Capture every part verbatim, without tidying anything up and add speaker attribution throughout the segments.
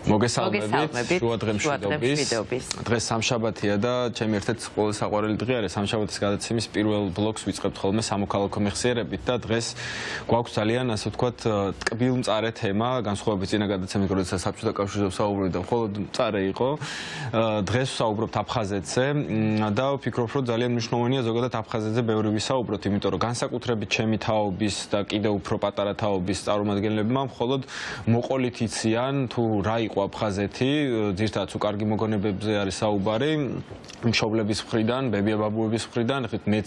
Speaker 1: მოგესალმებით, შუა დღემშვიდობის. დღეს სამშაბათია და ჩემი ერთ-ერთი ყველაზე საყვარელი დღე არის სამშაბათის გადაცემის პირველ ბლოკს ვიწყებთ ხოლმე სამოქალაქო მეხსიერებით და დღეს გვაქვს ძალიან ასე ვთქვათ ტკბილმწარე თემა, განსხვავებით წინა გადაცემით, როდესაც საბჭოთა კავშირზე ვსაუბრობდით და მხოლოდ მწარე იყო. დღეს ვსაუბრობთ აფხაზეთზე და ვფიქრობ, რომ ძალიან მნიშვნელოვანია ზოგადად აფხაზეთზე ბევრი ვისაუბროთ, იმიტომ რომ განსაკუთრებით ჩემი თაობის და კიდევ უფრო პატარა თაობის წარმომადგენლებმა მხოლოდ მოყოლით იციან თუ რა იყო აფხაზეთი, ძირთადად უკარგი მოგონებებზე არის საუბარი, მშობლების მხრიდან, ბებია-ბაბუების მხრიდან, ხით მეც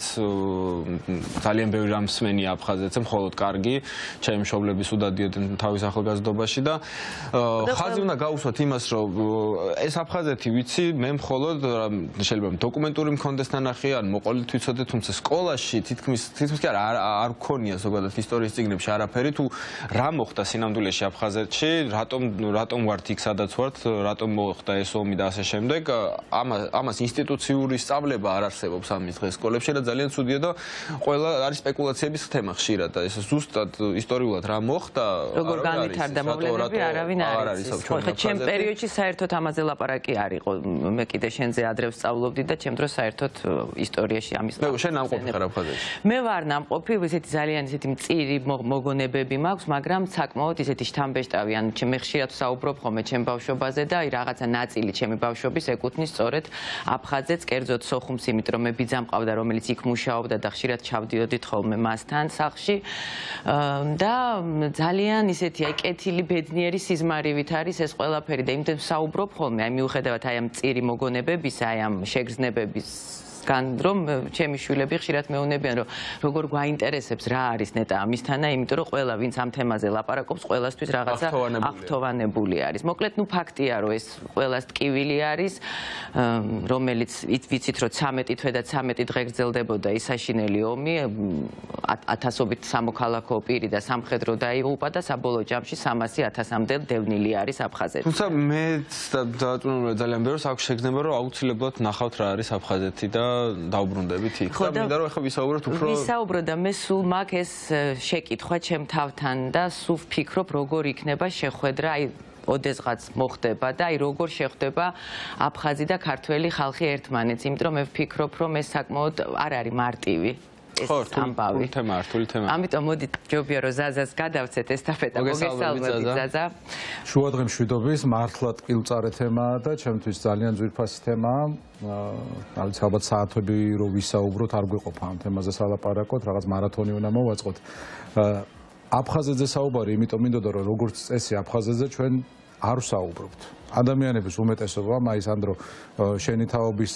Speaker 1: ძალიან ბევრი რამ მსმენია აფხაზეთზე, მხოლოდ კარგი, ჩემი მშობლების უდადიოდნენ თავის ახალგაზრდობაში და ხაზი უნდა გავუსვათ იმას, რომ ეს აფხაზეთი ვიცი, მე მხოლოდ შეიძლება დოკუმენტური მქონდეს ნანახი, ან მოყოლით ვიცოდე, თუმცა სკოლაში თითქმის თითქმის კი არ არ გქონია ზოგადად ისტორიის წიგნებში არაფერი, თუ რა მოხდა სინამდვილეში აფხაზეთში, რატომ რატომ ვართ იქ სადაც ვართ, რატომ მოხდა ეს ომი და ასე შემდეგ, ამას ინსტიტუციური სწავლება არ არსებობს ამის დღეს სკოლებში და ძალიან ცუდია და ყველა არის სპეკულაციების თემა ხშირად და ეს ზუსტად ისტორიულად რა მოხდა,
Speaker 2: როგორ განვითარდა მოვლენები, არავინ არ იცის. ხო, ჩემ პერიოდში საერთოდ ამაზე ლაპარაკი არ იყო. მე კიდე შენზე ადრე ვსწავლობდი და ჩემ დროს საერთოდ ისტორიაში ამის
Speaker 1: მე შენ ნამყოფი ხარ აფხაზეთში.
Speaker 2: მე ვარ ნამყოფი, ესეთი ძალიან ესეთი მწირი მოგონებები მაქვს, მაგრამ საკმაოდ ესეთი შთამბეჭდავი, ან მე ხშირად ვსაუბრობ ხოლმე ჩემ ბავშვობაზე და აი რაღაცა ნაწილი ჩემი ბავშვობის ეკუთვნის სწორედ აფხაზეთს, კერძოდ სოხუმს, იმიტომ რომ მე ბიძა მყავდა, რომელიც იქ მუშაობდა და ხშირად ჩავდიოდით ხოლმე მასთან სახლში და ძალიან ისეთი აი კეთილი ბედნიერი სიზმარივით არის ეს ყველაფერი და იმდენ ვსაუბრობ ხოლმე, აი მიუხედავად აი ამ მწირი მოგონებების, აი ამ შეგრძნებების გან რომ ჩემი შვილები ხშირად მეუბნებიან რომ როგორ გვაინტერესებს რა არის ნეტა ამისთანა, იმიტომ რომ ყველა ვინც ამ თემაზე ლაპარაკობს, ყველასთვის რაღაცა აღთოვანებული არის. მოკლედ, ნუ ფაქტია რომ ეს ყველას ტკივილი არის, რომელიც ვიცით რომ ცამეტი თვე და ცამეტი დღე გრძელდებოდა ის საშინელი ომი, ათასობით სამოქალაქო პირი და სამხედრო დაიღუპა და საბოლოო ჯამში სამასი ათასამდე დევნილი არის აფხაზეთი.
Speaker 1: თუმცა მეც დაწუნებული ძალიან ბევრს აქვს შეგრძნება რომ აუცილებლად ნახავთ რა არის აფხაზეთი და დავბრუნდებით იქ და მინდა რომ ახლა ვისაუბროთ უფრო
Speaker 2: ვისაუბროთ და მე სულ მაქვს ეს შეკითხვა ჩემ თავთან და სულ ვფიქრობ როგორ იქნება შეხვედრა აი ოდესღაც მოხდება და აი როგორ შეხვდება აფხაზი და ქართველი ხალხი ერთმანეთს, იმიტომ რომ მე ვფიქრობ რომ ეს საკმაოდ არ არის მარტივი
Speaker 1: ხო, რთული თემაა, რთული თემაა.
Speaker 2: ამიტომ მოდით ჯობია რომ ზაზას გადავცეთ ესტაფეტა. მოგესალმებით ზაზა.
Speaker 3: შუა დღემშვიდობის მართლა ტკბილმწარე თემაა და ჩემთვის ძალიან ძვირფასი თემაა. ალბათ ალბათ საათები რო ვისაუბროთ, არ გვეყოფა ამ თემაზე სალაპარაკოთ, რაღაც მარათონი უნდა მოვაწყოთ. აფხაზეთზე საუბარი, იმიტომ მინდოდა რომ როგორც წესი აფხაზეთზე ჩვენ არ ვსაუბრობთ. ადამიანების უმეტესობამ აი სანდრო შენი თაობის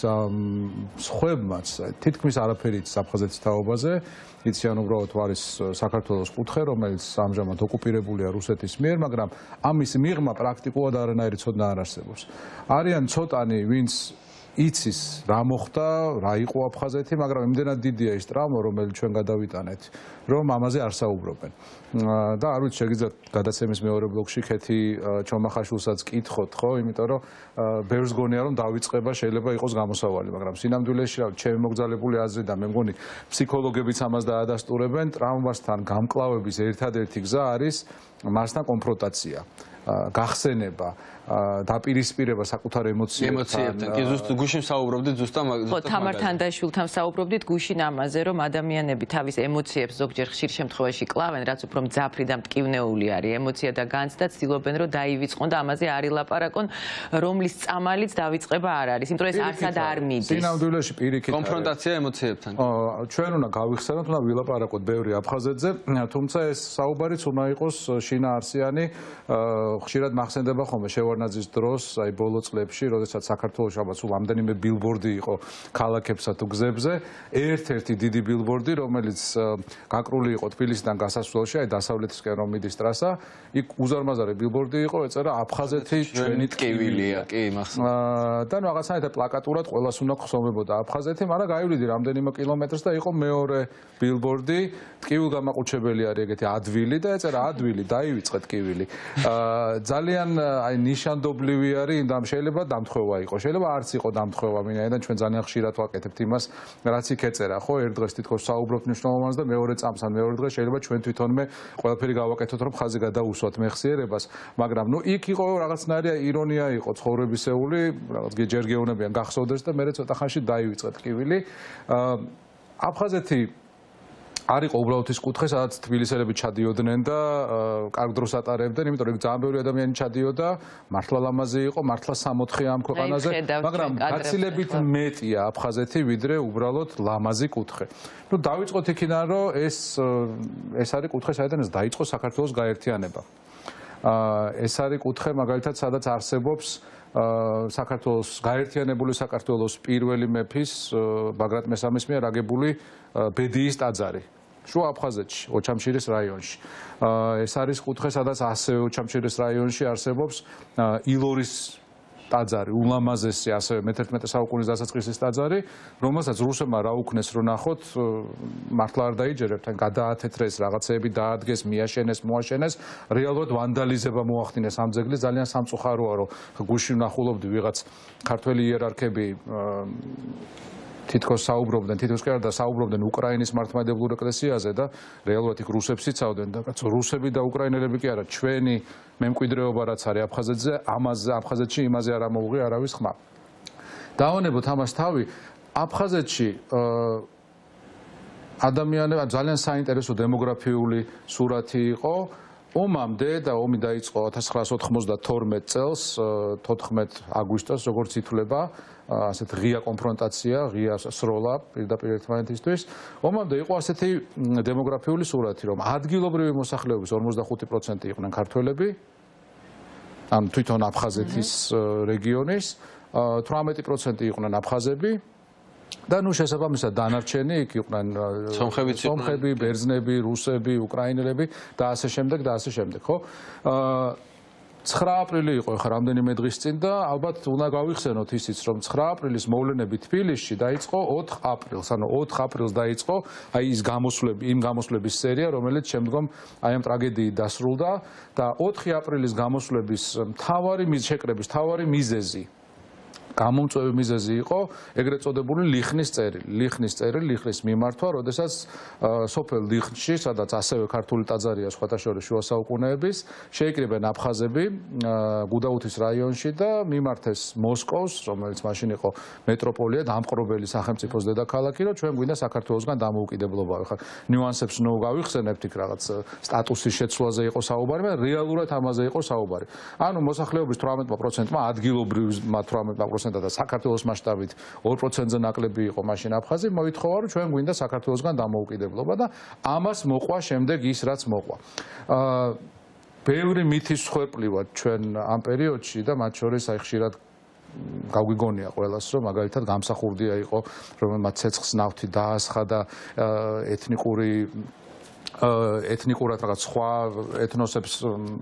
Speaker 3: სხვებმაც თითქმის არაფერი იცის აფხაზეთის თაობაზე, იციან უბრალოდ არის საქართველოს კუთხე, რომელიც ამჟამად ოკუპირებულია რუსეთის მიერ, მაგრამ ამის მიღმა პრაქტიკულად არანაირი ცოდნა არ არსებობს. არიან ცოტანი, ვინც იცის რა მოხდა, რა იყო აფხაზეთი, მაგრამ იმდენად დიდია ის ტრავმა, რომელიც ჩვენ გადავიტანეთ, რომ ამაზე არ საუბრობენ. და არ ვიცი, შეგიძლიათ გადაცემის მეორე ბლოკში ქეთი ჩომახაშვილსაც კითხოთ, ხო? იმიტომ რომ ბევრს გონია რომ დავიწყება შეიძლება იყოს გამოსავალი, მაგრამ სინამდვილეში ჩემი მოგზაურებული აზრი და მე მგონი ფსიქოლოგებიც ამას დაადასტურებენ, ტრავმასთან გამკლავების ერთადერთი გზა არის მასთან კონფრონტაცია. გახსენება, დაპირისპირება საკუთარ ემოციებთან.
Speaker 1: კი, ზუსტ გუშინ საუბრობდით ზუსტად
Speaker 2: მაგაზე. ხო, თამართან და შვილთან საუბრობდით გუშინ ამაზე, რომ ადამიანები თავის ემოციებს ზოგჯერ ხშირ შემთხვევაში კლავენ, რაც უფრო მძაფრი და მტკივნეული არის ემოცია და განცდა, ცდილობენ რომ დაივიწყონ და ამაზე არ ილაპარაკონ, რომლის წამალიც დავიწყება არ არის, იმიტომ რომ ეს არცად არ მიდის.
Speaker 3: სინამდვილეში პირიქით
Speaker 1: კონფრონტაცია ემოციებთან.
Speaker 3: ჩვენ უნდა გავიხსენოთ, უნდა ვილაპარაკოთ ბევრი აფხაზეთზე, თუმცა ეს საუბარიც უნდა იყოს შინაარსიანი. ხშირად მახსენდება ხოლმე შევარნაძის დროს, აი ბოლო წლებში, როდესაც საქართველოში ალბათ სულ ამდენიმე ბილბორდი იყო ქალაქებსა თუ გზებზე, ერთ-ერთი დიდი ბილბორდი, რომელიც გაკრული იყო თბილისიდან გასასვლელში, აი დასავლეთისკენ რომ მიდის ტრასა, იქ უზარმაზარი ბილბორდი იყო, ეწერა აფხაზეთი ჩვენი ტკივილია,
Speaker 1: კი, მახსოვს.
Speaker 3: და რაღაცნაირად პლაკატურად ყველას უნდა ხსოვებოდა აფხაზეთი, მაგრამ გაივლიდი რამდენიმე კილომეტრს და იყო მეორე ბილბორდი, ტკივილგამაყუჩებელი არის ეგეთი ადვილი და ეწერა ადვილი, დაივიწყე ტკივილი. ძალიან აი ნიშანდობლივი არის იმ შეიძლება დამთხევა იყოს, შეიძლება არც იყო დამთხევა, მინაიდან ჩვენ ძალიან ხშირად ვაკეთებთ იმას, რაც იქ ეწერა, ხო, ერთ დღეს თითქოს საუბრობთ მნიშვნელოვანს და მეორე წამს ან მეორე დღეს შეიძლება ჩვენ თვითონმე ყველაფერი გავაკეთოთ, რომ ხაზი გადაუსვათ მეხსიერებას, მაგრამ ნუ იქ იყო რაღაცნაირი ირონია იყო ცხოვრებისეული, რაღაც ჯერ გეუნებიან გახსოვდეს და მე ცოტა ხანში დაივიწყეთ ტკივილი. აფხაზეთი არ იყო უბრალოდ ის კუთხე, სადაც თბილისელები ჩადიოდნენ და კარგ დროს ატარებდნენ, იმიტომ რომ ძალიან ბევრი ადამიანი ჩადიოდა, მართლა ლამაზი იყო, მართლა სამოთხეა ამ ქვეყანაზე, მაგრამ გაცილებით მეტია აფხაზეთი, ვიდრე უბრალოდ ლამაზი კუთხე. ნუ დავიწყოთ იქიდან, რომ ეს ეს არის კუთხე, საიდან ეს დაიწყო საქართველოს გაერთიანება. ეს არის კუთხე, მაგალითად, სადაც არსებობს საქართველოს გაერთიანებული საქართველოს პირველი მეფის ბაგრატ მესამის მიერ აგებული ბედიის ტაძარი შუა აფხაზეთში, ოჩამჩირის რაიონში. ეს არის კუთხე, სადაც ასევე ოჩამჩირის რაიონში არსებობს ილორის ტაძარი, ულამაზესი ასევე მეთერთმეტე საუკუნის დასაწყისის ტაძარი, რომელსაც რუსებმა რა უქნეს რომ ნახოთ, მართლა არ დაიჯერებთ, ან გადაათეთრეს, რაღაცეები დაადგეს, მიაშენეს, მოაშენეს, რეალურად ვანდალიზება მოახდინეს ამ ძეგლის, ძალიან სამწუხაროა, რომ გუშინ ვნახულობდი ვიღაც ქართველი იერარქები თითქოს საუბრობდნენ, თითქოს კი არა და საუბრობდნენ უკრაინის მართლმადიდებლურ ეკლესიაზე და რეალურად იქ რუსებს იცავდნენ და კაცო რუსები და უკრაინელები კი არა, ჩვენი მემკვიდრეობა რაც არის აფხაზეთზე, ამაზე აფხაზეთში იმაზე არ ამოუღია არავის ხმა. დავანებოთ ამას თავი, აფხაზეთში ადამიანები ძალიან საინტერესო დემოგრაფიული სურათი იყო. ომამდე და ომი დაიწყო ათას ცხრაასი ოთხმოცდათორმეტ წელს, თოთხმეტ აგვისტოს, როგორც ითვლება, ასეთ ღია კონფრონტაცია, ღია სროლა პირდაპირ ერთმანეთისთვის. ომამდე იყო ასეთი დემოგრაფიული სურათი, რომ ადგილობრივი მოსახლეობის ორმოცდახუთი პროცენტი იყვნენ ქართველები, ან თვითონ აფხაზეთის რეგიონის, თვრამეტი პროცენტი იყვნენ აფხაზები. და ნუ შესაბამისად დანარჩენი იქ იყვნენ სომხები, ბერძნები, რუსები, უკრაინელები და ასე შემდეგ და ასე შემდეგ, ხო? ცხრა აპრილი იყო ხა რამდენიმე დღის წინ და ალბათ უნდა გავიხსენოთ ისიც, რომ ცხრა აპრილის მოვლენები თბილისში დაიწყო ოთხ აპრილს, ანუ ოთხ აპრილს დაიწყო აი ის გამოსვლები, იმ გამოსვლების სერია, რომელიც შემდგომ აი ამ ტრაგედიით დასრულდა და ოთხი აპრილის გამოსვლების მთავარი შეკრების მთავარი მიზეზი გამომწვევი მიზეზი იყო ეგრეთ წოდებული ლიხნის წერილი. ლიხნის წერილი, ლიხნის მიმართვა, როდესაც სოფელ ლიხნში, სადაც ასევე ქართული ტაძარია სხვათა შორის შუა საუკუნეების, შეიკრიბნენ აფხაზები გუდაუთის რაიონში და მიმართეს მოსკოვს, რომელიც მაშინ იყო მეტროპოლია, დამპყრობელი სახელმწიფოს დედაქალაქი, რომ ჩვენ გვინდა საქართველოსგან დამოუკიდებლობა. ხა ნიუანსებს ნუ გავიხსენებთ იქ რაღაც სტატუსის შეცვლაზე იყო საუბარი, მაგრამ რეალურად ამაზე იყო საუბარი. ანუ მოსახლეობის თვრამეტ პროცენტმა ადგილობრივმა თვრამეტ პროცენტმა და საქართველოს მასშტაბით ორ პროცენტზე ნაკლები იყო მაშინ აფხაზი, მოითხოვა რომ ჩვენ გვინდა საქართველოსგან დამოუკიდებლობა და ამას მოყვა შემდეგ ის რაც მოყვა. აა ბევრი მითის მსხვერპლივად ჩვენ ამ პერიოდში და მათ შორის აი ხშირად გავგიგონია ყველას რომ მაგალითად გამსახურდია იყო რომელმაც ცეცხლს ნავთი დაასხა და ეთნიკური ეთნიკურად რაღაც სხვა ეთნოსებს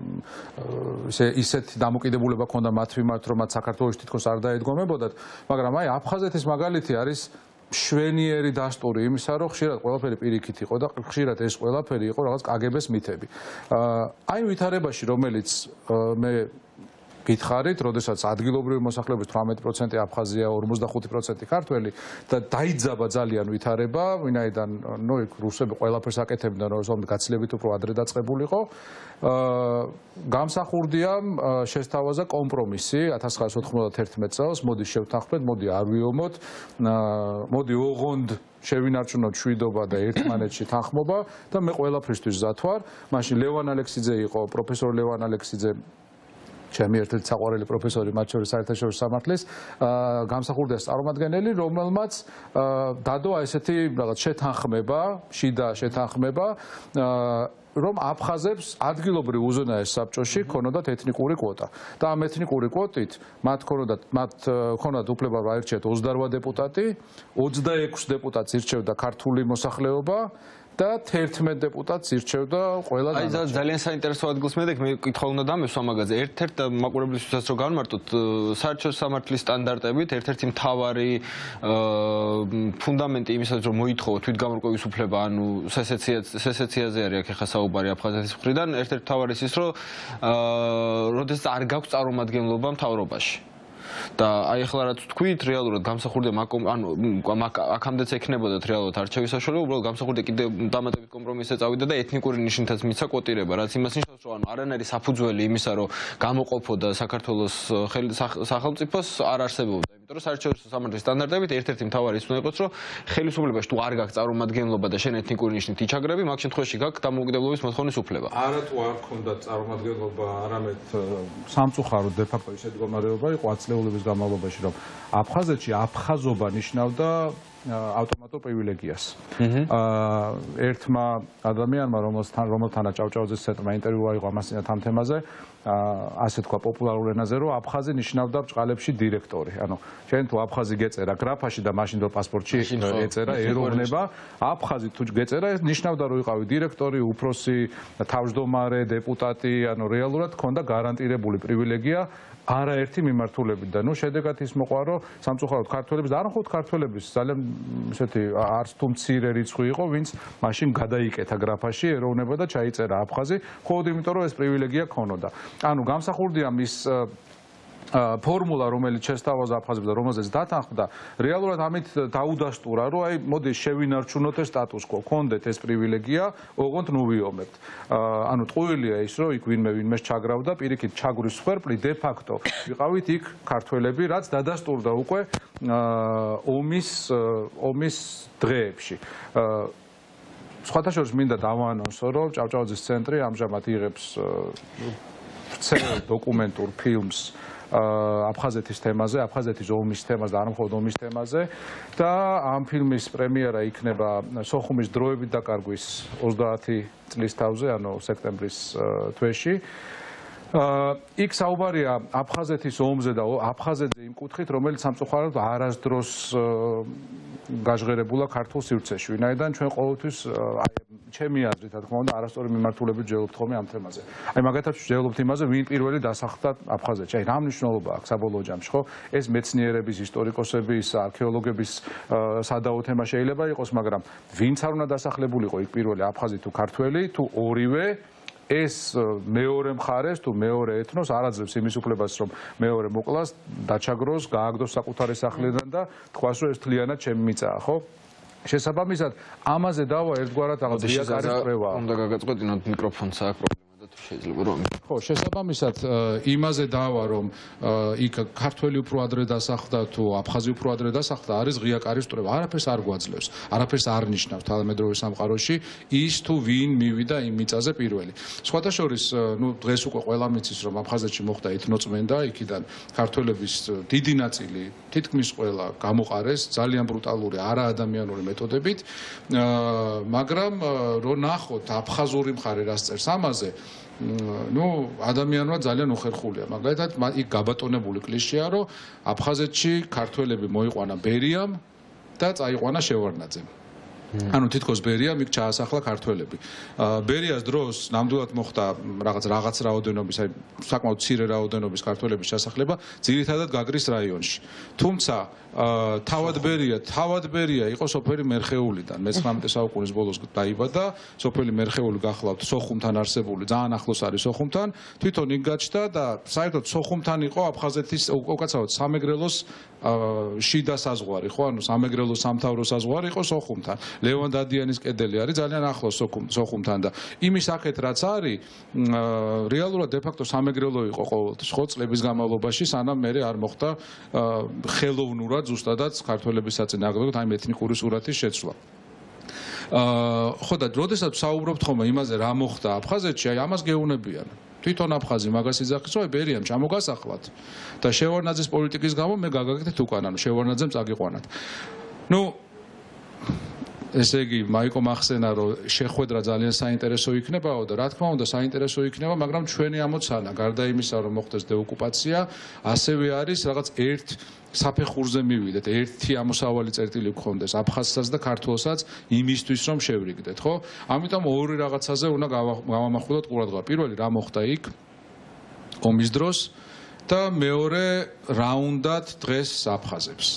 Speaker 3: ისეთ დამოკიდებულება ქონდა მათ მიმართ, რომ მათ საქართველოში თითქოს არ დაედგომებოდათ, მაგრამ აი აფხაზეთის მაგალითი არის მშვენიერი დასტური იმისა, რომ ხშირად ყველაფერი პირიქით იყო და ხშირად ეს ყველაფერი იყო რაღაც კაგებეს მითები. აი ვითარებაში, რომელიც მე გითხარით, როდესაც ადგილობრივი მოსახლეობის თვრამეტი პროცენტი აფხაზია, ორმოცდახუთი პროცენტი ქართველი და დაიძაბა ძალიან ვითარება, ვინაიდან ნუ იქ რუსები ყველაფერს აკეთებდნენ, რომ გაცილებით უფრო ადრე დაწყებულიყო. გამსახურდიამ შესთავაზა კომპრომისი ათას ცხრაასი ოთხმოცდათერთმეტ წელს, მოდი შევთანხმდეთ, მოდი არ ვიომოთ, მოდი ოღონდ შევინარჩუნოთ შვიდობა და ერთმანეთში თანხმობა და მე ყველაფრისთვის მზად ვარ. მაშინ ლევან ალექსიძე იყო, პროფესორ ლევან ალექსიძე ჩემი ერთ-ერთი საყვარელი პროფესორი მათ შორის საერთაშორისო სამართლის გამსახურდიას წარმომადგენელი, რომელმაც დადო ესეთი რაღაც შეთანხმება, შიდა შეთანხმება, რომ აფხაზებს ადგილობრივ უზენაეს საბჭოში ქონოდათ ეთნიკური კვოტა. და ამ ეთნიკური კვოტით მათ ქონოდათ მათ ქონდათ უფლება აირჩიათ ოცდარვა დეპუტატი, ოცდაექვსი დეპუტატს ირჩევდა ქართული მოსახლეობა და თერთმეტ დეპუტატს ირჩევდა ყველა
Speaker 1: დანარჩენი. აი ძალიან საინტერესო ადგილს მედექ მე კითხვა უნდა დამესვა მაგაზე. ერთ-ერთ მაყურებლისთვისაც რო განმარტოთ საერთო სამართლის სტანდარტებით ერთ-ერთი მთავარი ფუნდამენტი იმისაც რომ მოითხოვო თვითგამორკვევის უფლება ანუ სესეციაზე არის აქ ახლა საუბარი აფხაზეთის მხრიდან ერთ-ერთი მთავარი ის რომ როდესაც არ გაქვს წარმომადგენლობა მთავრობაში. და აი ახლა რაც თქვით რეალურად გამსახურდა ანუ აქამდეც ექნებოდათ რეალურად არჩევის საშუალება უბრალოდ გამსახურდა კიდე დამატებით კომპრომისზე წავიდა და ეთნიკური ნიშნითაც მიცა კვოტირება რაც იმას ნიშნავს რომ ანუ არანაირი საფუძველი იმისა რომ გამოყოფოდა საქართველოს სახელმწიფოს არ არსებობდა იმიტომ რომ საერთო სამართლის სტანდარტებით ერთ-ერთი მთავარი ის უნდა იყოს რომ ხელისუფლებაში თუ არ გაქვს წარმომადგენლობა და შენ ეთნიკური ნიშნით იჩაგრები მაგ შემთხვევაში გაქვს დამოუკიდებლობის მოთხოვნის უფლება
Speaker 3: არა თუ არ ქონდა წარმომადგენლობა არამედ სამწუხაროდ დე ფაქტო ისეთი მდგომარეობა იყო ათწლეულების განმავლობაში რომ აფხაზეთში აფხაზობა ნიშნავდა ავტომატურ პრივილეგიას. ერთმა ადამიანმა რომელთან რომელთანაც ჭავჭავაძის ცენტრმა ინტერვიუ აიღო ამასინათ ამ თემაზე ასე თქვა პოპულარულ ენაზე რომ აფხაზი ნიშნავდა ბჭყალებში დირექტორი. ანუ შენ თუ აფხაზი გეწერა გრაფაში და მაშინ რო პასპორტში ეწერა ეროვნება აფხაზი თუ გეწერა ნიშნავდა რომ იყავი დირექტორი, უფროსი, თავმჯდომარე, დეპუტატი, ანუ რეალურად ჰქონდა გარანტირებული პრივილეგია არაერთი მიმართულებით და ნუ შედეგად ის მოყვა რომ სამწუხაროდ ქართველების და არ მხოლოდ ქართველების ძალიან ესეთი არც თუ მცირე რიცხვი იყო ვინც მაშინ გადაიკეთა გრაფაში ეროვნება და ჩაიწერა აფხაზი მხოლოდ იმიტომ რომ ეს პრივილეგია ქონოდა ანუ გამსახურდია მის ფორმულა რომელიც შესთავაზა აფხაზებს და რომელზეც დათანხმდა რეალურად ამით დაუდასტურა რომ აი მოდი შევინარჩუნოთ ეს სტატუს quo ქონდეთ ეს პრივილეგია ოღონდ ნუ ვიომებთ ანუ ტყუილია ის რომ იქ ვინმე ვინმეს ჩაგრავდა პირიქით ჩაგვრის სხერფლი de facto ვიყავით იქ ქართველები რაც დადასტურდა უკვე ომის ომის დღეებში სხვათა შორის მინდა დავაანონსო რომ ჭავჭავაძის ცენტრი ამჟამად იღებს დოკუმენტურ ფილმს აფხაზეთის თემაზე, აფხაზეთის ომის თემაზე და არ მხოლოდ ომის თემაზე და ამ ფილმის პრემიერა იქნება სოხუმის დროებით დაკარგვის ოცდაათი წლის თავზე, ანუ სექტემბრის თვეში. იქ საუბარია აფხაზეთის ომზე და აფხაზეთზე იმ კუთხით, რომელიც სამწუხაროდ არასდროს გაჟღერებულა ქართულ სივრცეში. ვინაიდან ჩვენ ყოველთვის ჩემი აზრით, რა თქმა უნდა, არასწორი მიმართულებით ვჯერებთ ხოლმე ამ თემაზე. აი მაგათაც ვჯერებთ იმაზე, ვინ პირველი დასახლდა აფხაზეთში. აი რა მნიშვნელობა აქვს საბოლოო ჯამში, ხო? ეს მეცნიერების, ისტორიკოსების, არქეოლოგების სადაო თემა შეიძლება იყოს, მაგრამ ვინც არ უნდა დასახლებულიყო იქ პირველი აფხაზი თუ ქართველი, თუ ორივე ეს მეორე მხარეს თუ მეორე ეთნოს არ აძლევს იმის უფლებას რომ მეორე მოკლას, დაჩაგროს, გააგდოს საკუთარი სახლიდან და თქვას რომ ეს თლიანად ჩემი მიწაა, ხო? შესაბამისად, ამაზე დავა ერთგვარად რაღაც რიაკარის წრევა.
Speaker 1: უნდა გაგაწყვეტინოთ მიკროფონს აქ პრობლემა და თუ შეიძლება რომ
Speaker 3: ხო, შესაბამისად, იმაზე დავა რომ იქ ქართველი უფრო ადრე დასახლდა თუ აფხაზი უფრო ადრე დასახლდა, არის რიაკარის წრევა. არაფერს არ გვაძლევს, არაფერს არ ნიშნავს თანამედროვე სამყაროში ის თუ ვინ მივიდა იმ მიწაზე პირველი. სხვათა შორის, ნუ დღეს უკვე ყველა მიცის რომ აფხაზეთში მოხდა ეთნოწმენდა, იქიდან ქართველების დიდი ნაწილი თითქმის ყველა გამოყარეს ძალიან ბრუტალური არაადამიანური მეთოდებით, მაგრამ რო ნახოთ აფხაზური მხარე რას წერს ამაზე, ნუ ადამიანმა ძალიან უხერხულია. მაგალითად, იქ გაბატონებული კლიშეა, რომ აფხაზეთში ქართველები მოიყვანა ბერიამ და წაიყვანა შევარდნაძემ. ანუ თითქოს ბერიამ იქ ჩაასახლა ქართველები. ბერიას დროს ნამდვილად მოხდა რაღაც რაღაც რაოდენობის, აი საკმაოდ მცირე რაოდენობის ქართველების ჩასახლება, ძირითადად გაგრის რაიონში. თუმცა თავად ბერია, თავად ბერია იყო სოფელი მერხეულიდან. მეცხრამეტე საუკუნის ბოლოს დაიბადა, სოფელი მერხეული გახლავთ სოხუმთან არსებული, ძალიან ახლოს არის სოხუმთან. თვითონ იქ გაჩნდა და საერთოდ სოხუმთან იყო აფხაზეთის უკაცრავად სამეგრელოს შიდა საზღვარი, ხო? ანუ სამეგრელოს სამთავრო საზღვარი იყო სოხუმთან. ლევან დადიანის კედელი არის ძალიან ახლოს სოხუმთან და იმის აქეთ რაც არის, რეალურად de facto სამეგრელო იყო ყოველთვის, ხო, წლების განმავლობაში, სანამ მე არ მოხდა ხელოვნურად ზუსტადაც ქართველების საწინააღმდეგოდ აი ეთნიკური სურათის შეცვლა. ხო და როდესაც საუბრობთ ხოლმე იმაზე რა მოხდა აფხაზეთში, აი ამას გეუნებიან. თვითონ აფხაზი მაგას იძახის, რომ ბერიამ ჩამოგასახლათ და შევარდნაძის პოლიტიკის გამო მე გაგაკეთეთ უკან, ანუ შევარდნაძემ წაგიყვანათ. ნუ ესე იგი, მაიკო მახსენა, რომ შეხვედრა ძალიან საინტერესო იქნებაო და რა თქმა უნდა, საინტერესო იქნება, მაგრამ ჩვენი ამოცანა, გარდა იმისა, რომ მოხდეს დეოკუპაცია, ასევე არის რაღაც ერთ საფეხურზე მივიდეთ, ერთი ამოსავალი წერტილი გქონდეს აფხაზსაც და ქართველსაც იმისთვის, რომ შევრიგდეთ, ხო? ამიტომ ორი რაღაცაზე უნდა გავამახვილოთ ყურადღება. პირველი რა მოხდა იქ ომის დროს და მეორე რა უნდათ დღეს აფხაზებს.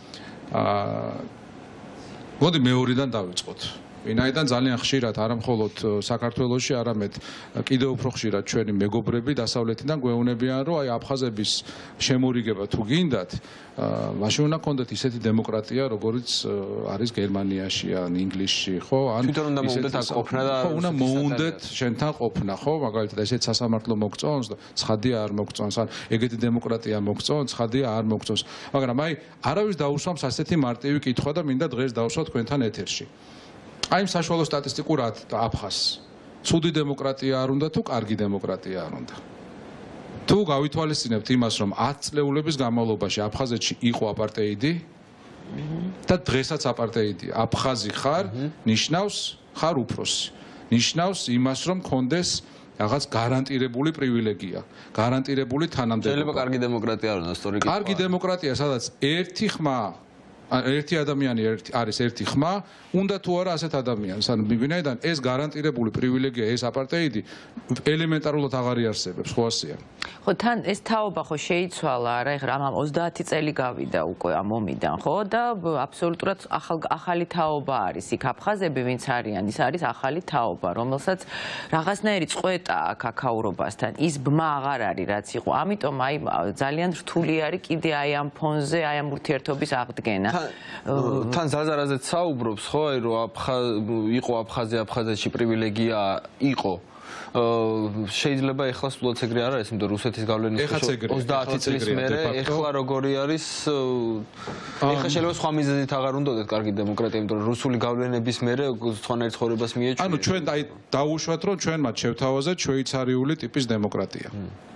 Speaker 3: აა მოდი მეორიდან დავიწყოთ. ვინაიდან ძალიან ხშირად არა მხოლოდ საქართველოში, არამედ კიდევ უფრო ხშირად ჩვენი მეგობრები დასავლეთიდან გვეუბნებიან, რომ აი აფხაზების შემორიგება თუ გინდათ, მაშინ უნდა გქონდეთ ისეთი დემოკრატია, როგორც არის გერმანიაში ან ინგლისში, ხო? ან
Speaker 1: თვითონ უნდა მოუნდეთ აქ ყოფნა და
Speaker 3: ხო, უნდა მოუნდეთ შენთან ყოფნა, ხო? მაგალითად ესეთ სასამართლო მოგწონს და ცხადია არ მოგწონს, ან ეგეთი დემოკრატია მოგწონს, ცხადია არ მოგწონს. მაგრამ აი არავის დაუსვამს ასეთი მარტივი კითხვა და მინდა დღეს დავსვათ თქვენთან ეთერში. აი საშუალო სტატისტიკურად აფხაზს ცუდი დემოკრატია არ უნდა თუ კარგი დემოკრატია არ უნდა. თუ გავითვალისწინებთ იმას, რომ ათი წლეულების განმავლობაში აფხაზეთში იყო აპარტეიდი და დღესაც აპარტეიდია. აფხაზი ხარ, ნიშნავს ხარ უფროსი. ნიშნავს იმას, რომ გქონდეს რაღაც გარანტირებული პრივილეგია, გარანტირებული თანამდებობა.
Speaker 1: შეიძლება კარგი დემოკრატია არ უნდა, სწორი კითხვა.
Speaker 3: კარგი დემოკრატია, სადაც ერთი ხმა ერთი ადამიანი არის ერთი ხმა, უნდა თუ არა ასეთ ადამიანს, ანუ ვინაიდან ეს გარანტირებული პრივილეგია, ეს აპარტეიდი ელემენტარულად აღარ იარსებებს, ხო ასეა.
Speaker 2: ხო, თან ეს თაობა ხო შეიცვალა, არა, ეხლა ამ ოცდაათი წელი გავიდა უკვე ამ ომიდან, ხო? და აბსოლუტურად ახალი თაობა არის იქ აფხაზები, ვინც არიან, ის არის ახალი თაობა, რომელსაც რაღაცნაირი წყვეტა აქვს აქაურობასთან. ის ბმა აღარ არის, რაც იყო. ამიტომ აი ძალიან რთული არის კიდე აი ამ ფონზე, აი ამ ურთიერთობის აღდგენა.
Speaker 1: თან ზაზარაზეც საუბრობს, ხო, აი რომ იყო აფხაზი აფხაზეთში პრივილეგია იყო. შეიძლება ეხლა სულად ეგრე არ არის, იმიტომ რომ რუსეთის გავლენის ოცდაათი წლის მერე ეხლა როგორი არის, ეხლა შეიძლება სხვა მიზეზით აღარ უნდათ კარგი დემოკრატია, იმიტომ რომ რუსული გავლენების მერე სხვანაირ ცხოვრებას მიეჩვია.
Speaker 3: ანუ ჩვენ აი დაუშვათ, რომ ჩვენ მათ შევთავაზეთ შვეიცარიული ტიპის დემოკრატია.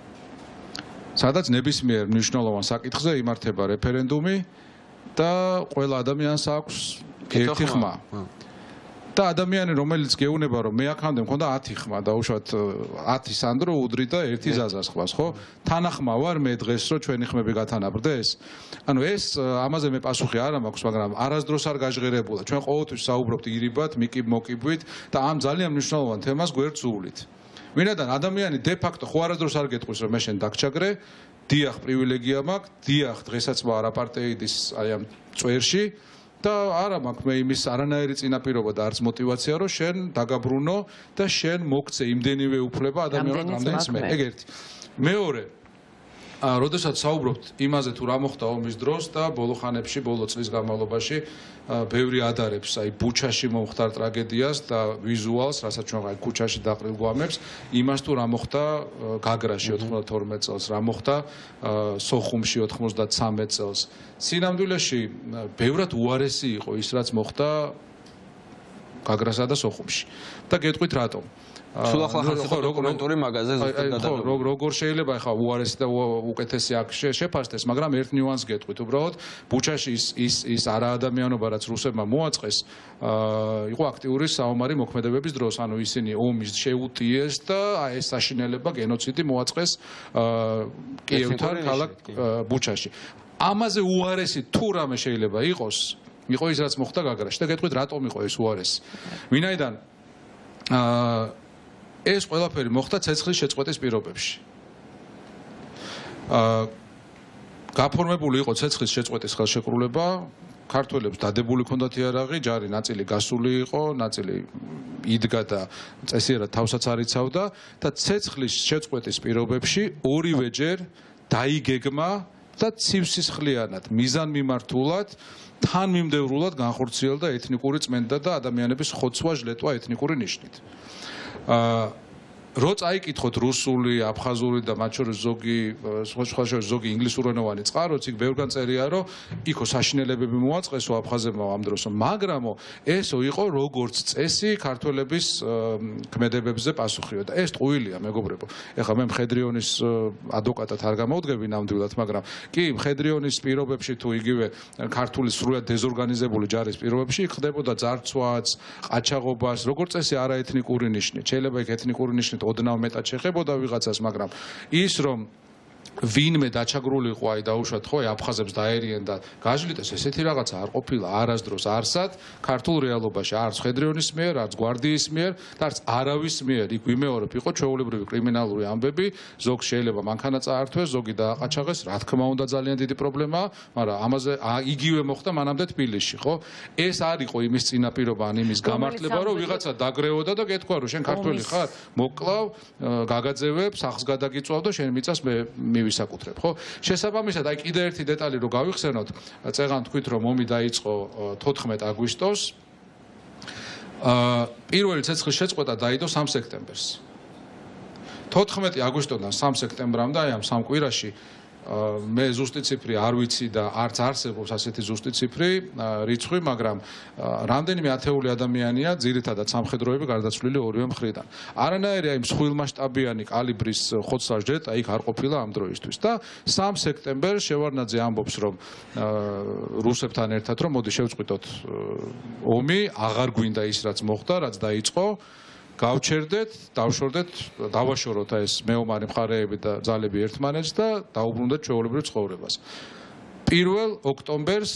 Speaker 3: სადაც ნებისმიერ მნიშვნელოვან საკითხზე იმართება რეფერენდუმი და ყველა ადამიანს აქვს ერთი ხმა. და ადამიანი რომელიც გეუბნება რომ მე აქამდე მქონდა ათი ხმა და უშუალოდ ათი სანდრო უდრი და ერთი ზაზას ხვას, ხო? თანახმა ვარ მე დღეს რომ ჩვენი ხმები გათანაბრდეს? ანუ ეს ამაზე მე პასუხი არ მაქვს, მაგრამ არასდროს არ გაჟღერებულა. ჩვენ ყოველთვის საუბრობთ ირიბად, მიკიბ მოკიბვით და ამ ძალიან მნიშვნელოვან თემას გვერდს უვლით. ვინაიდან ადამიანი დე ფაქტო ხო არასდროს არ გეტყვის რომ მე შენ დაგჩაგრე, დიახ პრივილეგია მაქვს, დიახ დღესაც ვარ აპარტეიდის აი ამ წვერში და არა მაქვს მე იმის არანაირი წინაპირობა და არც мотиваცია რომ შენ დაგაბრუნო და შენ მოგცე იმდენივე უფლება ადამიანს რამდენიც მე. ეგ ერთი. მეორე, როდესაც საუბრობთ იმაზე თუ რა მოხდა ომის დროს და ბოლო ხანებში, ბოლო წლის განმავლობაში ბევრი ადარებს აი ბუჩაში მომხდარ ტრაგედიას და ვიზუალს, რასაც ჩვენ აი ქუჩაში დაყრილ გვამებს, იმას თუ რა მოხდა გაგრაში ოთხმოცდათორმეტ წელს, რა მოხდა სოხუმში ოთხმოცდათსამეტ წელს. სინამდვილეში ბევრად უარესი იყო ის, რაც მოხდა გაგრასა და სოხუმში. და გეტყვით რატომ?
Speaker 1: სულ ახლა ხარ დოკუმენტური მაღაზია ზუსტად გადაგა.
Speaker 3: როგორ შეიძლება ახლა უარესი და უკეთესი აქ შეფასდეს, მაგრამ ერთ ნიუანს გეტყვით, უბრალოდ ბუჩაში ის ის ის არაადამიანობა, რაც რუსებმა მოაწყეს, იყო აქტიური საომარი მოქმედებების დროს, ანუ ისინი ომის შეუტიეს და აი ეს საშინელება გენოციდი მოაწყეს კიევთან ქალაქ ბუჩაში. ამაზე უარესი თუ რამე შეიძლება იყოს, იყო ის რაც მოხდა გაგრაში და გეტყვით რატომ იყო ეს უარესი. ვინაიდან აა ეს ყველაფერი მოხდა ცეცხლის შეწყვეტის პირობებში. აა გაფორმებული იყო ცეცხლის შეწყვეტის ხელშეკრულება, ქართველებს დადებული ჰქონდათ იარაღი, ჯარი ნაწილი გასული იყო, ნაწილი იდგა და წესიერად თავსაც არ იცავდა და ცეცხლის შეწყვეტის პირობებში ორივეჯერ დაიგეგმა და ცივსისხლიანად, მიზანმიმართულად, თანმიმდევრულად განხორციელდა ეთნიკური წმენდა და ადამიანების ხოცვა, ჟლეტვა ეთნიკური ნიშნით. რო წაიკითხოთ რუსული, აფხაზური და მათ შორის ზოგი სხვა ზოგი ინგლისურენოვანი წყაროც იქ ბევრგან წერია რომ იქო საშინელებები მოაწყესო აფხაზებმა ამ დროსო, მაგრამ ესო იყო როგორც წესი ქართველების ქმედებებზე პასუხიო და ეს ტყუილია მეგობრებო. ეხლა მე მხედრიონის ადვოკატად არ გამოვდგები ნამდვილად, მაგრამ კი მხედრიონის პირობებში თუ იგივე ქართული სრულად დეზორგანიზებული ჯარის პირობებში ხდებოდა ძარცვაც, ყაჩაღობას, როგორც წესი არაეთნიკური ნიშნით. შეიძლება იქ ეთნიკური ნიშნით ოდნავ მეტად შეხებოდა ვიღაცას, მაგრამ ის რომ ვინმე დაჩაგრული იყო აი დაუშვათ ხო აფხაზებს დაერიენ და გაჟლიტეს ესეთი რაღაცა არ ყოფილა არასდროს არსად ქართულ რეალობაში არც ხედრიონის მიერ, არც გვარდიის მიერ და არც არავის მიერ. იქ ვიმეორებ იყო ჩვეულებრივი კრიმინალური ამბები, ზოგ შეიძლება მანქანა წაართვეს, ზოგი დააყაჩაღეს, რა თქმა უნდა ძალიან დიდი პრობლემაა, მაგრამ ამაზე იგივე მოხდა მანამდე თბილისში, ხო? ეს არ იყო იმის წინაპირობა ან იმის გამართლება, რომ ვიღაცა დაგრეოდა და გეთქვა რომ შენ ქართველი ხარ, მოკლავ, გაგაძევებ, სახს გადაგიწვავ და შენ მიწას მე ვისაკუთრებ, ხო? შესაბამისად, აი კიდე ერთი დეტალი რო გავიხსენოთ, წეღან თქვით რომ ომი დაიწყო თოთხმეტ აგვისტოს. აა პირველი ცეცხლის შეწყვეტა დაიდო სამ სექტემბერს. თოთხმეტი აგვისტოდან სამ სექტემბრამდე აი ამ სამ კვირაში მე ზუსტი ციფრი არ ვიცი და არც არსებობს ასეთი ზუსტი ციფრი, რიცხვი, მაგრამ რამდენიმე ათეული ადამიანია ძირითადად სამხედროები გარდაცვლილი ორივე მხრიდან. არანაირი აი მსხვილმასშტაბიანი კალიბრის ხოცვა-ჟეტა იქ არ ყოფილა ამ დროისთვის და სამ სექტემბერს შევარდნაძე ამბობს რომ რუსებთან ერთად რომ მოდი შევწყვიტოთ ომი, აღარ გვინდა ის რაც მოხდა, რაც დაიწყო. გავჩერდეთ, დავშორდეთ, დავაშოროთ ეს მეომარი მხარეები და ძალები ერთმანეთს და დაუბრუნდეთ ჩვეულებრივ ცხოვრებას. პირველ ოქტომბერს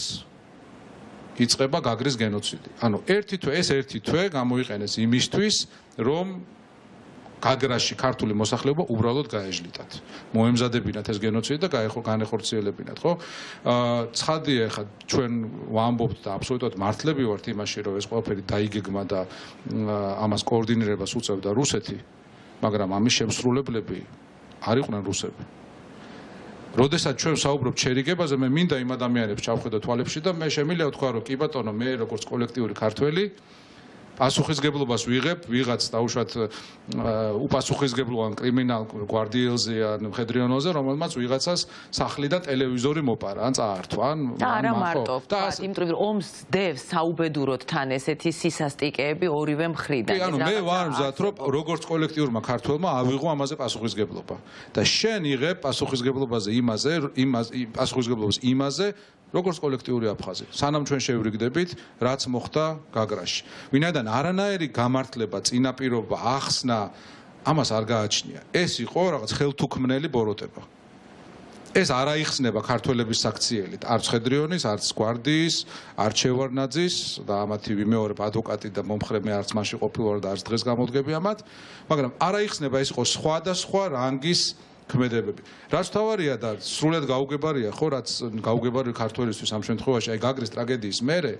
Speaker 3: იწყება გაგრის გენოციდი. ანუ ერთი თვე, ეს ერთი თვე გამოიყენეს იმისთვის, რომ გაგრაში ქართული მოსახლეობა უბრალოდ გაეჟლიტათ. მოემზადებინათ ეს გენოციდი და განეხორციელებინათ, ხო? აა ცხადია, ხა ჩვენ ვამბობთ და აბსოლუტურად მართლები ვართ იმაში, რომ ეს ყველაფერი დაიგეგმა და ამას კოორდინირებას უწევდა რუსეთი, მაგრამ ამის შემსრულებლები არ იყვნენ რუსები. როდესაც ჩვენ საუბრობთ შერიგებაზე, მე მინდა იმ ადამიანებს ჩავხედო თვალებში და მე შემიძლია ვთქვა, რომ კი ბატონო, მე როგორც კოლექტიური ქართველი პასუხისგებლობას ვიღებ ვიღაც დაუშვათ უპასუხისგებლოვან კრიმინალ გვარდიელზე ან მხედრიონოზე, რომელმაც ვიღაცას სახლი და ტელევიზორი მოპარა, ან წაართვა, ან
Speaker 2: და არა მარტო, იმიტომ რომ ომს დევს საუბედუროდ თან ესეთი სისასტიკეები ორივე მხრიდან.
Speaker 3: კი, ანუ მე ვარ მზად, რომ როგორც კოლექტიურმა ქართველმა ავიღო ამაზე პასუხისგებლობა და შენ იღებ პასუხისგებლობაზე იმაზე, იმას პასუხისგებლობას იმაზე როგორც კოლექტიური აფხაზი. სანამ ჩვენ შევრიგდებით, რაც მოხდა გაგრაში. ვინაიდან არანაირი გამართლება, წინაპირობა, ახსნა ამას არ გააჩნია. ეს იყო რაღაც ხელთუქმნელი ბოროტება. ეს არ აიხსნება ქართველების საქციელით, არც ხედრიონის, არც გვარდიის, არც შევარდნაძის და ამათი ვიმეორებ ადვოკატი და მომხრე მე არც მაშინ ყოფილვარ და არც დღეს გამოვდგები ამათ, მაგრამ არ აიხსნება ეს იყო სხვადასხვა რანგის ქმედებები. რაც თავარია და სრულად გაუგებარია, ხო, რაც გაუგებარია ქართველისთვის ამ შემთხვევაში, აი გაგრის ტრაგედიის მერე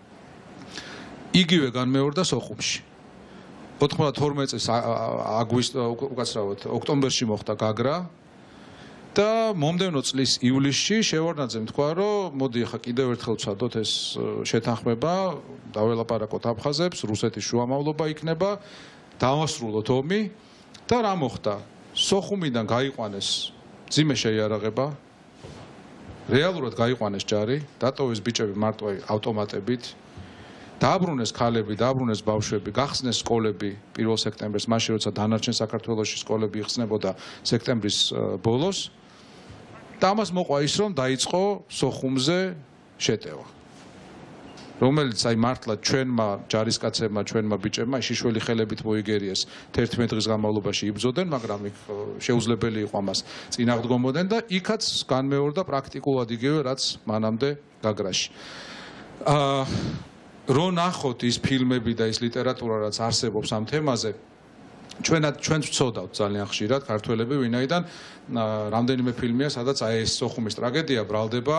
Speaker 3: იგივე განმეორდა სოხუმში. ოთხმოცდათორმეტი წლის აგვისტო უკაცრავად ოქტომბერში მოხდა გაგრა და მომდევნო წლის ივლისში შევარდნაძემ თქვა, რომ მოდი ახლა კიდევ ერთხელ ვცადოთ ეს შეთანხმება, დაველაპარაკოთ აფხაზებს, რუსეთის შუამავლობა იქნება, დავასრულოთ ომი და რა მოხდა? სოხუმიდან გაიყვანეს ძიმე შეიარაღება, რეალურად გაიყვანეს ჯარი, დატოვეს ბიჭები მარტო ავტომატებით, დააბრუნეს ქალები, დააბრუნეს ბავშვები, გახსნეს სკოლები პირველ სექტემბერს, მაშინ როცა დანარჩენ საქართველოში სკოლები იხსნებოდა სექტემბრის ბოლოს და ამას მოყვა ის, რომ დაიწყო სოხუმზე შეტევა. რომელიც აი მართლა ჩვენმა ჯარისკაცებმა, ჩვენმა ბიჭებმა შიშველი ხელებით მოიგერიეს თერთმეტი დღის განმავლობაში იბრძოდნენ, მაგრამ იქ შეუძლებელი იყო ამას წინააღმდგომოდნენ და იქაც განმეორდა პრაქტიკულად იგივე, რაც მანამდე გაგრაში. აა რო ნახოთ ის ფილმები და ის ლიტერატურა, რაც არსებობს ამ თემაზე, ჩვენად ჩვენც ვწოდავთ ძალიან ხშირად ქართველები, ვინაიდან რამდენიმე ფილმია, სადაც აი ეს სოხუმის ტრაგედია ბრალდება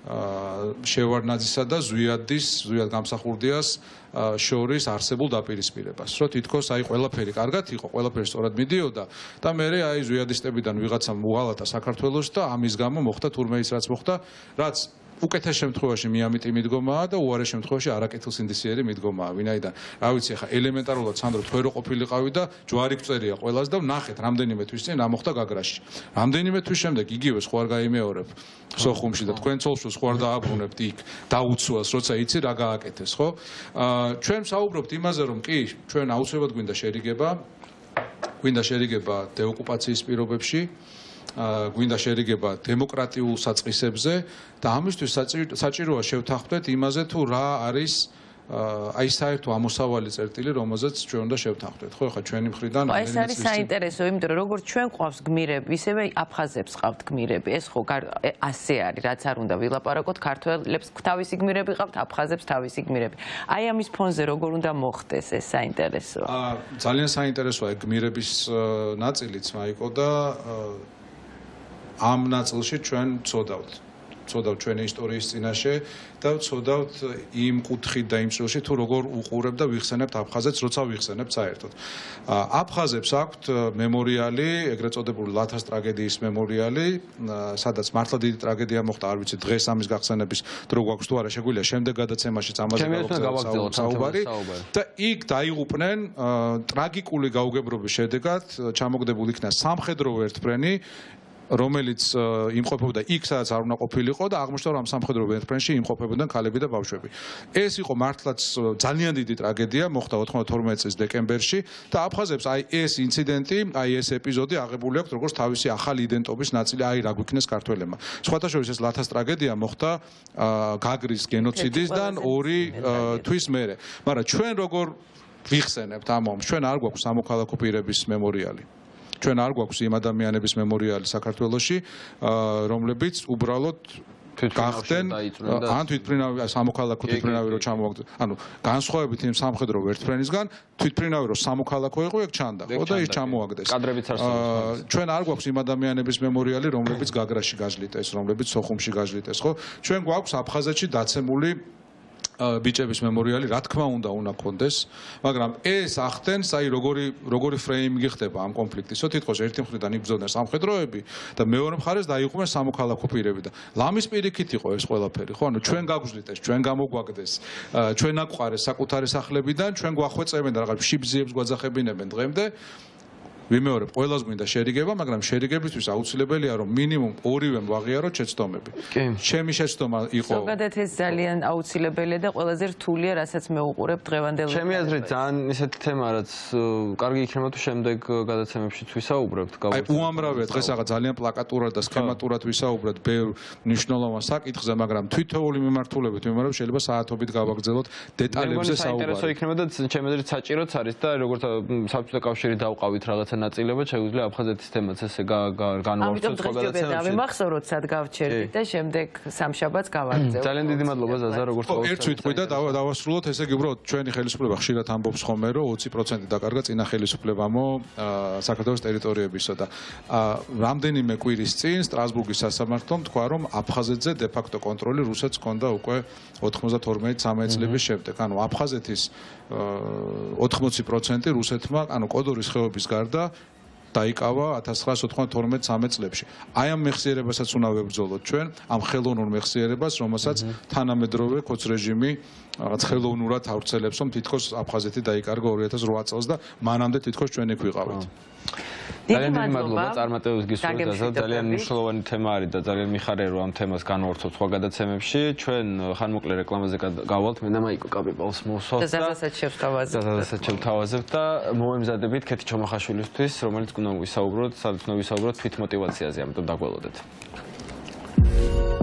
Speaker 3: შევარდნაძისა და ზვიადის, ზვიად გამსახურდიას შორის არსებულ დაპირისპირებას. რომ თითქოს აი ყველაფერი კარგად იყო, ყველაფერი სწორად მიდიოდა და მე აი ზვიადისტებიდან ვიღაცამ უღალატა საქართველოს და ამის გამო მოხდა თურმე ის რაც მოხდა, რაც უკეთეს შემთხვევაში მიამიტი მიდგომაა და უარეს შემთხვევაში არაკეთილსინდისიერი მიდგომაა. ვინაიდან, რა ვიცი, ხა ელემენტარულად სანდრო თვერო ყოფილიყავი და ჯვარი გწერია ყველას და ნახეთ, რამდენიმე თვის წინ რა მოხდა გაგრაში. რამდენიმე თვის შემდეგ იგივე სხვა არ გაიმეორებ სოხუმში და თქვენ ცოლს სხვა არ დააბრუნებთ იქ დაუცვას, როცა იცი რა გააკეთეს, ხო? აა ჩვენ საუბრობთ იმაზე, რომ კი, ჩვენ აუცილებლად გვინდა შერიგება, გვინდა შერიგება დეოკუპაციის პირობებში. გვინდა შერიგება დემოკრატიულ საწყისებზე და ამისთვის საჭიროა შევთანხმდეთ იმაზე თუ რა არის აი საერთო ამოსავალი წერტილი, რომელზეც ჩვენ უნდა შევთანხმდეთ. ხო, ხა ჩვენი მხრიდან
Speaker 2: ეს არის საინტერესო, იმიტომ რომ როგორც ჩვენ ყავს გმირები, ისევე აფხაზებს ყავთ გმირები. ეს ხო ასე არის, რაც არ უნდა ვილაპარაკოთ, ქართველებს თავისი გმირები ყავთ, აფხაზებს თავისი გმირები. აი ამის ფონზე როგორ უნდა მოხდეს ეს საინტერესოა.
Speaker 3: ძალიან საინტერესოა გმირების ნაწილიც, მაიკო და ამ ნაწილში ჩვენ ვწოდავთ. ვწოდავთ ჩვენი ისტორიის წინაშე და ვწოდავთ იმ კუთხით და იმ წილში თუ როგორ უყურებ და ვიხსენებთ აფხაზეთს, როცა ვიხსენებთ საერთოდ. აფხაზებს აქვთ მემორიალი, ეგრეთ წოდებული ლათას ტრაგედიის მემორიალი, სადაც მართლა დიდი ტრაგედია მოხდა, არ ვიცი დღეს ამის გახსენების დრო გვაქვს თუ არა, შეგვიძლია შემდეგ გადაცემაშიც ამაზე გავაგრძელოთ საუბარი და იქ დაიღუპნენ ტრაგიკული გაუგებრობის შედეგად ჩამოგდებულ იქნა სამხედრო ვერტმფრენი, რომელიც იმყოფებოდა იქ, სადაც არ უნდა ყოფილიყო და აღმოჩნდა, რომ ამ სამხედრო ვერტმფრენში იმყოფებოდნენ ქალები და ბავშვები. ეს იყო მართლაც ძალიან დიდი ტრაგედია, მოხდა ოთხმოცდათორმეტი წლის დეკემბერში და აფხაზებს აი ეს ინციდენტი, აი ეს ეპიზოდი აღებული აქვს როგორც თავისი ახალი იდენტობის ნაწილი, აი რა გვიქნეს ქართველებმა. სხვათა შორის ეს ლათას ტრაგედია მოხდა გაგრის გენოციდისგან ორი თვის მერე. მაგრამ ჩვენ როგორ ვიხსენებთ ამ მომს? ჩვენ არ გვაქვს სამოქალაქო პირების მემორიალი. ჩვენ არ გვაქვს იმ ადამიანების მემორიალი საქართველოში, რომლებიც უბრალოდ გახდნენ ან თვითმფრინავი სამოქალაქო თვითმფრინავი რო ჩამოაგდო. ანუ განსხვავებით იმ სამხედრო ვერტმფრენისგან, თვითმფრინავი რო სამოქალაქო იყო, ეგ ჩანდა, ხო და ის ჩამოაგდეს.
Speaker 1: კადრებიც არსებობს.
Speaker 3: ჩვენ არ გვაქვს იმ ადამიანების მემორიალი, რომლებიც გაგრაში გაჟლიტეს, რომლებიც სოხუმში გაჟლიტეს, ხო? ჩვენ გვაქვს აფხაზეთში დაცემული ბიჭების მემორიალი, რა თქმა უნდა, უნდა კონდეს, მაგრამ ეს ახდენს, აი როგორი როგორი ფრეიმინგი ხდება ამ კონფლიქტისო, თითქოს ერთი მხრიდან იბრძოდნენ სამხედროები და მეორე მხარეს დაიღუპნენ სამოქალაქო პირები და ლამის პირიქით იყო ეს ყველაფერი, ხო? ანუ ჩვენ გაგვჟლიტეს, ჩვენ გამოგვაგდეს, ჩვენ აყყარეს საკუთარი სახლებიდან, ჩვენ გვახვეწებენ და რაღაც შიბზიებს გვაძახებინებენ დღემდე. ვიმეორებ, ყველას გვინდა შერიგება, მაგრამ შერიგებისთვის აუცილებელია, რომ მინიმუმ ორივე ვაღიაროთ შეცდომები. ჩემი შეცდომა იყო.
Speaker 2: ზოგადად ეს ძალიან აუცილებელია და ყველაზე რთულია, რასაც მე უყურებ დღევანდელ.
Speaker 1: ჩემი აზრით, ძალიან ისეთი თემა, რაც კარგი იქნება თუ შემდეგ გადაცემებში ვისაუბრებთ.
Speaker 3: აი, უამრავია დღეს აღა ძალიან პლაკატურად და სქემატურად ვისაუბროთ ბევრ მნიშვნელოვან საკითხზე, მაგრამ თითოეული მიმართულებით ვიმეორებ, შეიძლება საათობით გავაგრძელოთ დეტალებზე საუბარი.
Speaker 1: საინტერესო იქნება და ჩემი აზრით საჭიროც არის და როგორც საბჭოთა კავშირი დავყავით რაღაცა ნაწილებად შეგვიძლია აფხაზეთის თემაც ესე განვავრცელოთ
Speaker 2: სხვაგადასახადებს. ამიტომ დავიმახსოვროთ სად გავჩერდით და შემდეგ სამშაბათს გავაგრძელოთ.
Speaker 1: ძალიან დიდი მადლობა ზაზა, როგორც
Speaker 3: ყოველთვის. ერთ თვიტყვი და დავასრულოთ, ესე იგი უბრალოდ ჩვენი ხელისუფლება ხშირად ამბობს ხოლმე, რომ ოცი პროცენტი დაკარგა წინა ხელისუფლებამო საქართველოს ტერიტორიებისა და რამდენიმე კვირის წინ სტრასბურგის სასამართლომ თქვა, რომ აფხაზეთზე დე ფაქტო კონტროლი რუსეთს ჰქონდა უკვე ოთხმოცდათორმეტი ცამეტი წლების შემდეგ. ანუ აფხაზეთის ოთხმოცი პროცენტი რუსეთმა, ანუ კოდორის ხეობის გარდა დაიკავა ათას ცხრაასი ოთხმოცდათორმეტი ცამეტი წლებში. აი ამ მეხსიერებასაც უნდა ვებრძოლოთ ჩვენ, ამ ხელოვნურ მეხსიერებას, რომელსაც თანამედროვე ქოც რეჟიმი რაღაც ხელოვნურად ავრცელებს, რომ თითქოს აფხაზეთი დაიკარგა ორი ათას ოთხ წელს და მანამდე თითქოს ჩვენ იქ ვიყავით.
Speaker 1: ძალიან დიდი მადლობა წარმატებებს გისურვებთ და ძალიან მნიშვნელოვანი თემა არის და ძალიან მიხარია რომ ამ თემას განვავრცობთ სხვა გადაცემებში. ჩვენ ხანმოკლე რეკლამაზე გავალთ, მე და მაიკო კაპიპალს მოვსვათ
Speaker 2: და ზაზასაც შევთავაზებთ.
Speaker 1: და ზაზასაც შევთავაზებთ და მომემზადებით ქეთი ჩომახაშვილისთვის, რომელიც უნდა ვისაუბროთ, სადაც უნდა ვისაუბროთ თვითმოტივაციაზე, ამიტომ დაგველოდეთ.